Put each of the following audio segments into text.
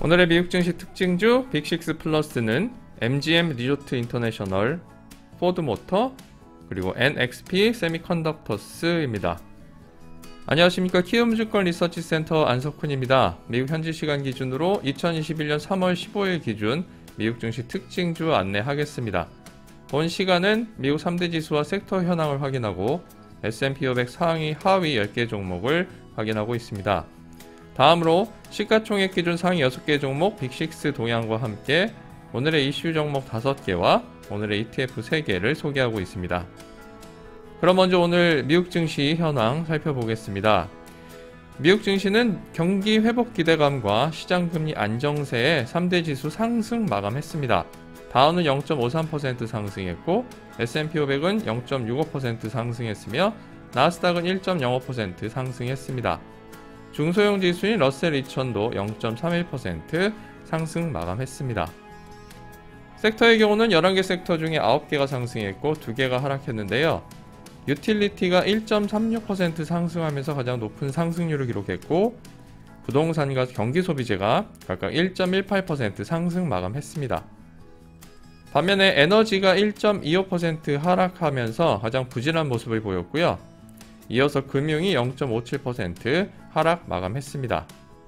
오늘의 미국 증시 특징주 빅6 플러스는 MGM 리조트 인터내셔널, 포드모터, 그리고 NXP 세미컨덕터스입니다. 안녕하십니까. 키움증권 리서치센터 안석훈입니다. 미국 현지 시간 기준으로 2021년 3월 15일 기준 미국 증시 특징주 안내하겠습니다. 본 시간은 미국 3대 지수와 섹터 현황을 확인하고 S&P 500 상위 하위 10개 종목을 확인하고 있습니다. 다음으로 시가총액 기준 상위 6개 종목 빅6 동향과 함께 오늘의 이슈 종목 5개와 오늘의 ETF 3개를 소개하고 있습니다. 그럼 먼저 오늘 미국 증시 현황 살펴보겠습니다. 미국 증시는 경기 회복 기대감과 시장금리 안정세에 3대 지수 상승 마감했습니다. 다우는 0.53% 상승했고 S&P 500은 0.65% 상승했으며 나스닥은 1.05% 상승했습니다. 중소형 지수인 러셀 2000도 0.31% 상승 마감했습니다. 섹터의 경우는 11개 섹터 중에 9개가 상승했고 2개가 하락했는데요. 유틸리티가 1.36% 상승하면서 가장 높은 상승률을 기록했고 부동산과 경기소비재가 각각 1.18% 상승 마감했습니다. 반면에 에너지가 1.25% 하락하면서 가장 부진한 모습을 보였고요. 이어서 금융이 0.57% 하락 마감했습니다.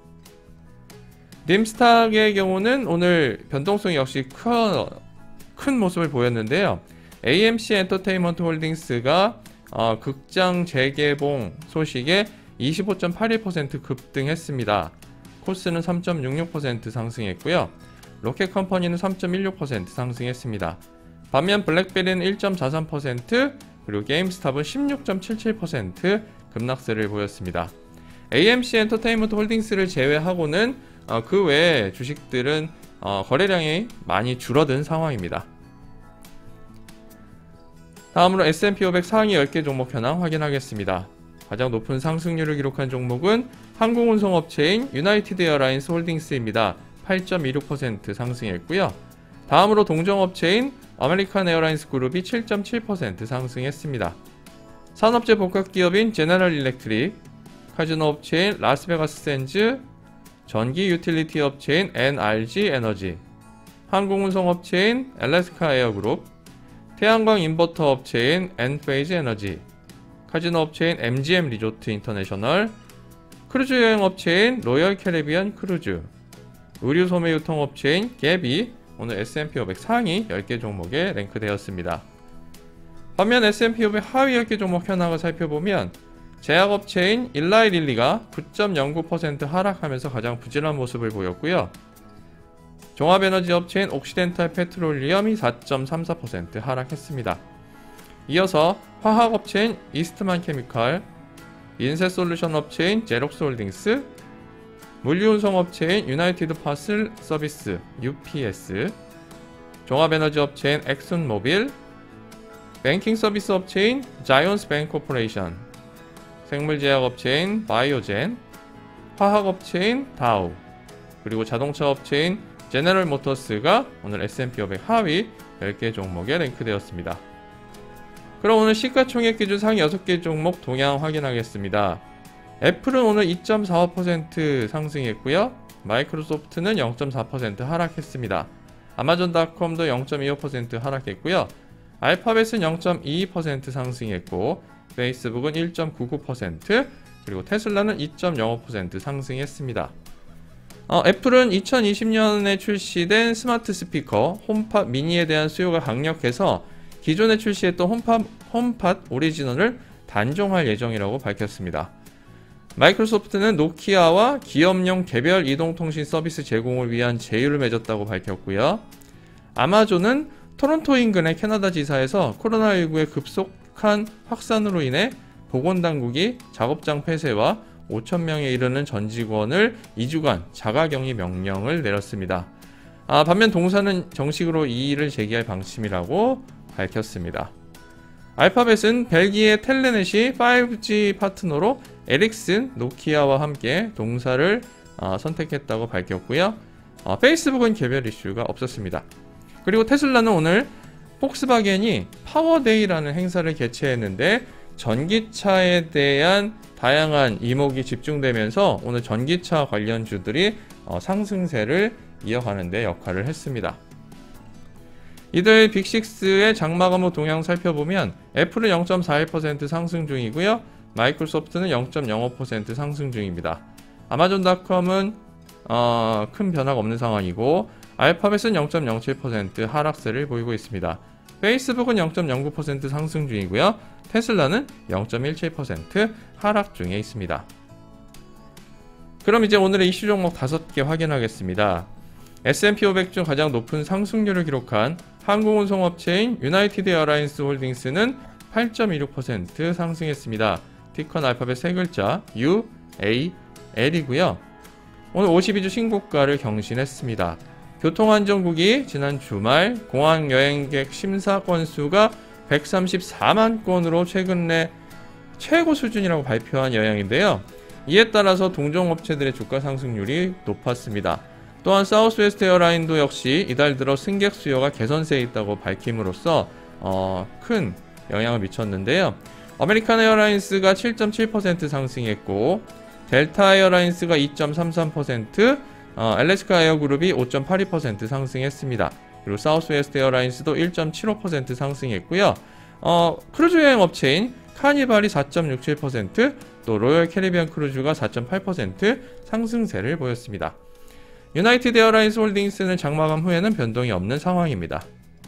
림스탁의 경우는 오늘 변동성이 역시 큰 모습을 보였는데요. AMC 엔터테인먼트 홀딩스가 극장 재개봉 소식에 25.81% 급등했습니다. 코스는 3.66% 상승했고요. 로켓컴퍼니는 3.16% 상승했습니다. 반면 블랙베리는 1.43%, 그리고 게임스탑은 16.77% 급락세를 보였습니다. AMC 엔터테인먼트 홀딩스를 제외하고는 그 외의 주식들은 거래량이 많이 줄어든 상황입니다. 다음으로 S&P 500 상위 10개 종목 현황 확인하겠습니다. 가장 높은 상승률을 기록한 종목은 항공운송업체인 유나이티드 에어라인스 홀딩스입니다. 8.26% 상승했고요. 다음으로 동종업체인 아메리칸 에어라인스 그룹이 7.7% 상승했습니다. 산업재 복합기업인 제너럴 일렉트릭, 카지노 업체인 라스베가스 샌즈, 전기 유틸리티 업체인 NRG 에너지, 항공운송 업체인 엘래스카 에어그룹, 태양광 인버터 업체인 엔페이즈 에너지, 카지노 업체인 MGM 리조트 인터내셔널, 크루즈 여행 업체인 로열 캐리비안 크루즈, 의류 소매 유통 업체인 갭이 오늘 S&P 500 상위 10개 종목에 랭크되었습니다. 반면 S&P 500 하위 10개 종목 현황을 살펴보면 제약업체인 일라이 릴리가 9.09% 하락하면서 가장 부진한 모습을 보였고요. 종합에너지 업체인 옥시덴탈 페트롤리엄이 4.34% 하락했습니다. 이어서 화학업체인 이스트만 케미칼, 인쇄솔루션 업체인 제록스 홀딩스, 물류운송업체인 유나이티드 파슬 서비스 UPS, 종합에너지 업체인 엑슨모빌, 뱅킹 서비스 업체인 자이언스 뱅크 코퍼레이션, 생물제약업체인 바이오젠, 화학업체인 다우, 그리고 자동차 업체인 제너럴 모터스가 오늘 S&P 500 하위 10개 종목에 랭크되었습니다. 그럼 오늘 시가총액 기준 상위 6개 종목 동향 확인하겠습니다. 애플은 오늘 2.45% 상승했고요. 마이크로소프트는 0.4% 하락했습니다. 아마존닷컴도 0.25% 하락했고요. 알파벳은 0.22% 상승했고 페이스북은 1.99%, 그리고 테슬라는 2.05% 상승했습니다. 애플은 2020년에 출시된 스마트 스피커 홈팟 미니에 대한 수요가 강력해서 기존에 출시했던 홈팟 오리지널을 단종할 예정이라고 밝혔습니다. 마이크로소프트는 노키아와 기업용 개별 이동통신 서비스 제공을 위한 제휴를 맺었다고 밝혔고요. 아마존은 토론토 인근의 캐나다 지사에서 코로나19의 급속한 확산으로 인해 보건당국이 작업장 폐쇄와 5,000명에 이르는 전 직원을 2주간 자가격리 명령을 내렸습니다. 반면 동사는 정식으로 이의를 제기할 방침이라고 밝혔습니다. 알파벳은 벨기에 텔레넷이 5G 파트너로 에릭슨, 노키아와 함께 동사를 선택했다고 밝혔고요. 페이스북은 개별 이슈가 없었습니다. 그리고 테슬라는 오늘 폭스바겐이 파워데이라는 행사를 개최했는데 전기차에 대한 다양한 이목이 집중되면서 오늘 전기차 관련주들이 상승세를 이어가는 데 역할을 했습니다. 이들 빅6의 장마감호 동향 살펴보면 애플은 0.41% 상승 중이고요. 마이크로소프트는 0.05% 상승 중입니다. 아마존닷컴은 큰 변화가 없는 상황이고 알파벳은 0.07% 하락세를 보이고 있습니다. 페이스북은 0.09% 상승 중이고요. 테슬라는 0.17% 하락 중에 있습니다. 그럼 이제 오늘의 이슈 종목 5개 확인하겠습니다. S&P 500 중 가장 높은 상승률을 기록한 항공운송업체인 유나이티드 에어라인스 홀딩스는 8.26% 상승했습니다. 티커는 알파벳 3글자 UAL이고요. 오늘 52주 신고가를 경신했습니다. 교통안전국이 지난 주말 공항 여행객 심사 건수가 134만 건으로 최근 내 최고 수준이라고 발표한 영향인데요. 이에 따라서 동종업체들의 주가 상승률이 높았습니다. 또한 사우스웨스트 에어라인도 역시 이달 들어 승객 수요가 개선세에 있다고 밝힘으로써 큰 영향을 미쳤는데요. 아메리칸 에어라인스가 7.7% 상승했고 델타 에어라인스가 2.33%, 알래스카 에어그룹이 5.82% 상승했습니다. 그리고 사우스웨스트 에어라인스도 1.75% 상승했고요. 크루즈 여행 업체인 카니발이 4.67%, 또 로열 캐리비안 크루즈가 4.8% 상승세를 보였습니다. 유나이티드 에어라인스 홀딩스는 장마감 후에는 변동이 없는 상황입니다.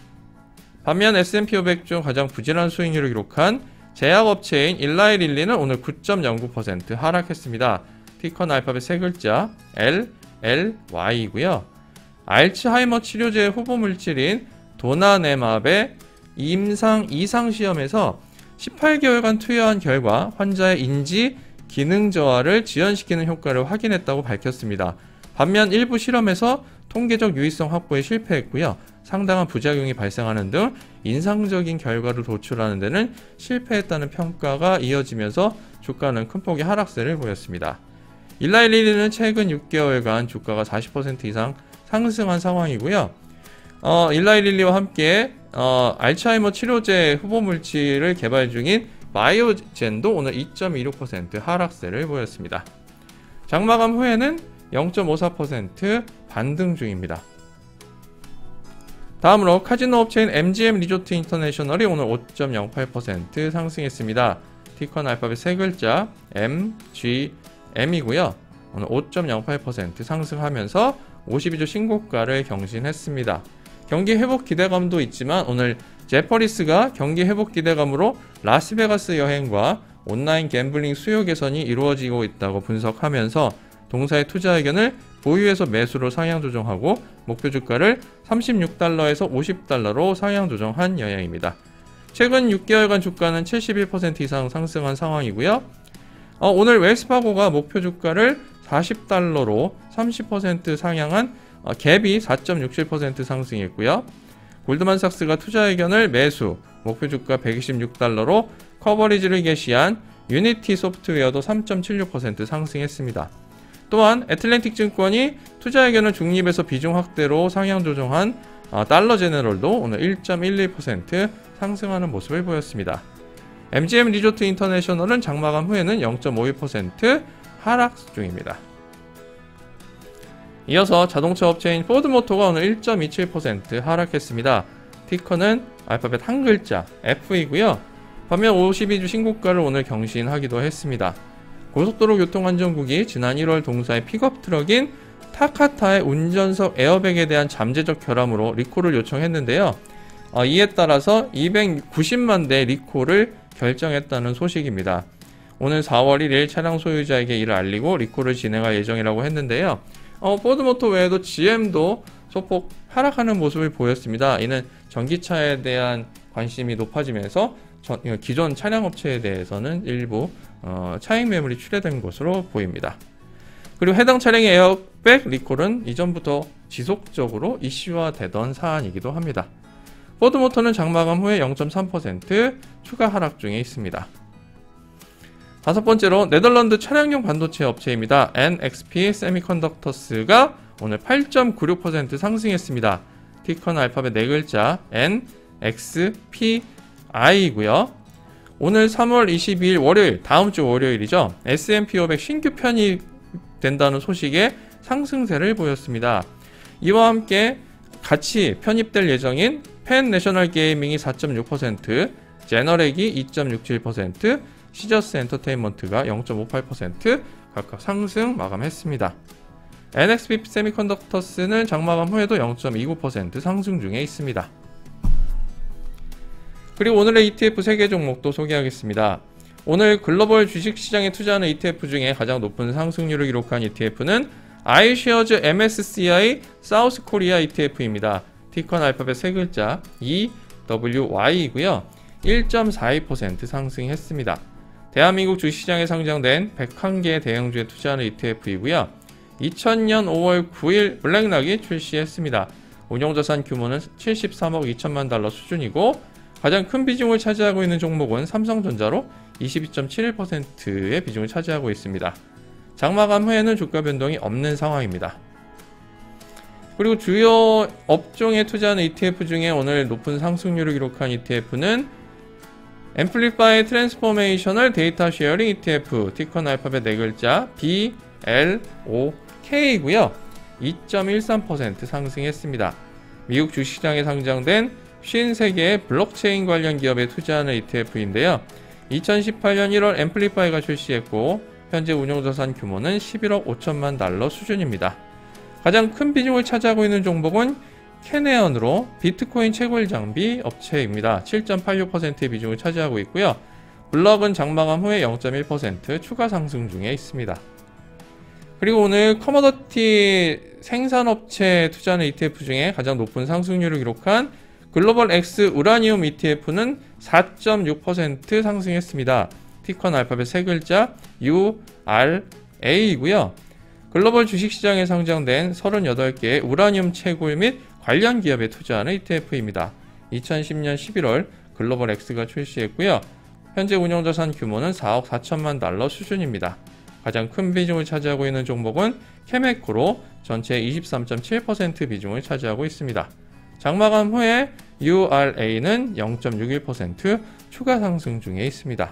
반면 S&P 500 중 가장 부진한 수익률을 기록한 제약업체인 일라이릴리는 오늘 9.09% 하락했습니다. 티커는 알파벳 3글자 LLY이고요. 알츠하이머 치료제의 후보물질인 도나네맙의 임상 2상 시험에서 18개월간 투여한 결과 환자의 인지 기능 저하를 지연시키는 효과를 확인했다고 밝혔습니다. 반면 일부 실험에서 통계적 유의성 확보에 실패했고요. 상당한 부작용이 발생하는 등 인상적인 결과를 도출하는 데는 실패했다는 평가가 이어지면서 주가는 큰 폭의 하락세를 보였습니다. 일라이릴리는 최근 6개월간 주가가 40% 이상 상승한 상황이고요. 일라이릴리와 함께 알츠하이머 치료제 후보물질을 개발 중인 바이오젠도 오늘 2.26% 하락세를 보였습니다. 장마감 후에는 0.54% 반등 중입니다. 다음으로 카지노 업체인 MGM 리조트 인터내셔널이 오늘 5.08% 상승했습니다. 티커는 알파벳 3글자 MGM이고요. 오늘 5.08% 상승하면서 52주 신고가를 경신했습니다. 경기 회복 기대감도 있지만 오늘 제퍼리스가 경기 회복 기대감으로 라스베가스 여행과 온라인 갬블링 수요 개선이 이루어지고 있다고 분석하면서 동사의 투자 의견을 보유해서 매수로 상향 조정하고 목표 주가를 36달러에서 50달러로 상향 조정한 영향입니다. 최근 6개월간 주가는 71% 이상 상승한 상황이고요. 오늘 웰스파고가 목표 주가를 40달러로 30% 상향한 갭이 4.67% 상승했고요. 골드만삭스가 투자 의견을 매수, 목표 주가 126달러로 커버리지를 게시한 유니티 소프트웨어도 3.76% 상승했습니다. 또한 애틀랜틱 증권이 투자 의견을 중립에서 비중 확대로 상향 조정한 달러 제너럴도 오늘 1.11% 상승하는 모습을 보였습니다. MGM 리조트 인터내셔널은 장마감 후에는 0.52% 하락 중입니다. 이어서 자동차 업체인 포드모터가 오늘 1.27% 하락했습니다. 티커는 알파벳 한 글자 F이고요. 반면 52주 신고가를 오늘 경신하기도 했습니다. 고속도로 교통안전국이 지난 1월 동사의 픽업 트럭인 타카타의 운전석 에어백에 대한 잠재적 결함으로 리콜을 요청했는데요. 이에 따라서 290만 대 리콜을 결정했다는 소식입니다. 오늘 4월 1일 차량 소유자에게 이를 알리고 리콜을 진행할 예정이라고 했는데요. 포드모터 외에도 GM도 소폭 하락하는 모습을 보였습니다. 이는 전기차에 대한 관심이 높아지면서 기존 차량 업체에 대해서는 일부 차익 매물이 출회된 것으로 보입니다. 그리고 해당 차량의 에어백 리콜은 이전부터 지속적으로 이슈화되던 사안이기도 합니다. 포드모터는 장마감 후에 0.3% 추가 하락 중에 있습니다. 다섯 번째로 네덜란드 차량용 반도체 업체입니다. NXP 세미컨덕터스가 오늘 8.96% 상승했습니다. 티커는 알파벳 4글자 NXPI이고요. 오늘 3월 22일 월요일, 다음 주 월요일이죠. S&P 500 신규 편입된다는 소식에 상승세를 보였습니다. 이와 함께 같이 편입될 예정인 펜 내셔널 게이밍이 4.6%, 제너렉이 2.67%, 시저스 엔터테인먼트가 0.58% 각각 상승 마감했습니다. NXP 세미컨덕터스는 장마감 후에도 0.29% 상승 중에 있습니다. 그리고 오늘의 ETF 3개 종목도 소개하겠습니다. 오늘 글로벌 주식시장에 투자하는 ETF 중에 가장 높은 상승률을 기록한 ETF는 iShares MSCI 사우스 코리아 ETF입니다. 티커는 알파벳 3글자 EWY이고요. 1.42% 상승했습니다. 대한민국 주식시장에 상장된 101개 대형주에 투자하는 ETF이고요. 2000년 5월 9일 블랙락이 출시했습니다. 운용자산 규모는 73억 2천만 달러 수준이고 가장 큰 비중을 차지하고 있는 종목은 삼성전자로 22.71%의 비중을 차지하고 있습니다. 장마감 후에는 주가 변동이 없는 상황입니다. 그리고 주요 업종에 투자하는 ETF 중에 오늘 높은 상승률을 기록한 ETF는 앰플리파이 트랜스포메이셔널 데이터 쉐어링 ETF, 티커는 알파벳 4글자 BLOK이고요. 2.13% 상승했습니다. 미국 주식시장에 상장된 53개의 블록체인 관련 기업에 투자하는 ETF인데요. 2018년 1월 앰플리파이가 출시했고 현재 운용자산 규모는 11억 5천만 달러 수준입니다. 가장 큰 비중을 차지하고 있는 종목은 캐네언으로 비트코인 채굴 장비 업체입니다. 7.86%의 비중을 차지하고 있고요. 블럭은 장마감 후에 0.1% 추가 상승 중에 있습니다. 그리고 오늘 커머더티 생산업체에 투자하는 ETF 중에 가장 높은 상승률을 기록한 글로벌 X 우라니움 ETF는 4.6% 상승했습니다. 티커는 알파벳 3글자 URA이고요. 글로벌 주식시장에 상장된 38개의 우라늄 채굴 및 관련 기업에 투자하는 ETF입니다. 2010년 11월 글로벌 X가 출시했고요. 현재 운용자산 규모는 4억 4천만 달러 수준입니다. 가장 큰 비중을 차지하고 있는 종목은 케메코로 전체의 23.7% 비중을 차지하고 있습니다. 장마감 후에 URA는 0.61% 추가 상승 중에 있습니다.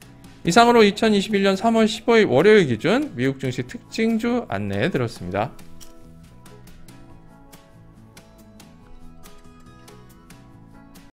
이상으로 2021년 3월 15일 월요일 기준 미국 증시 특징주 안내해 드렸습니다.